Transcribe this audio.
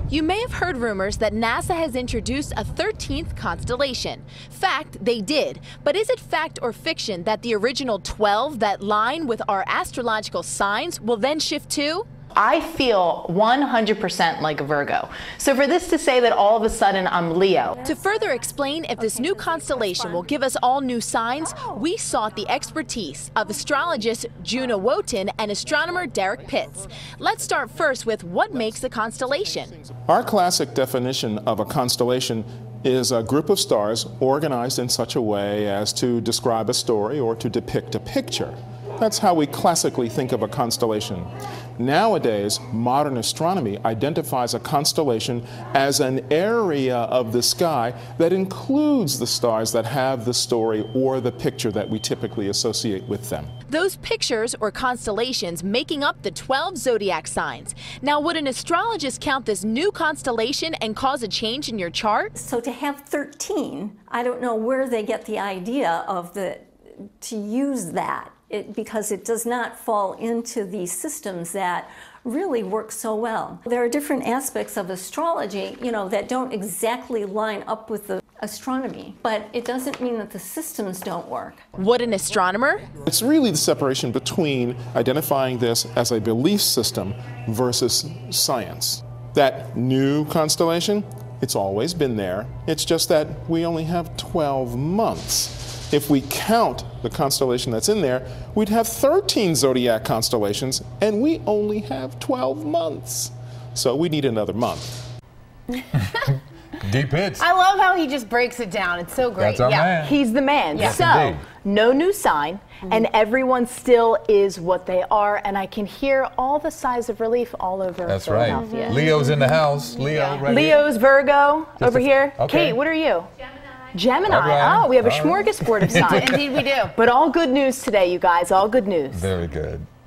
You may have heard rumors that NASA has introduced a 13th constellation. Fact, they did. But is it fact or fiction that the original 12 that line with our astrological signs will then shift to? I feel 100% like a Virgo. So for this to say that all of a sudden I'm Leo. To further explain if this new constellation will give us all new signs, we sought the expertise of astrologist Vittoria Woodill and astronomer Derek Pitts. Let's start first with what makes a constellation. Our classic definition of a constellation is a group of stars organized in such a way as to describe a story or to depict a picture. That's how we classically think of a constellation. Nowadays, modern astronomy identifies a constellation as an area of the sky that includes the stars that have the story or the picture that we typically associate with them. Those pictures or constellations making up the 12 zodiac signs. Now, would an astrologist count this new constellation and cause a change in your chart? So to have 13, I don't know where they get the idea of to use that. Because it does not fall into these systems that really work so well. There are different aspects of astrology, that don't exactly line up with the astronomy, but it doesn't mean that the systems don't work. Would an astronomer? It's really the separation between identifying this as a belief system versus science. That new constellation, it's always been there. It's just that we only have 12 months. If we count the constellation that's in there, we'd have 13 zodiac constellations, and we only have 12 months. So we need another month. Deep hits. I love how he just breaks it down. It's so great. That's our man. He's the man. Yes, so, indeed. no new sign, and everyone still is what they are, and I can hear all the sighs of relief all over That's right. Philadelphia. Leo's in the house. Leo, right Leo's here. Virgo over here. Okay. Kate, what are you? Gemini. Right. Oh, we have a smorgasbord of signs. Indeed we do. But all good news today, you guys. All good news. Very good.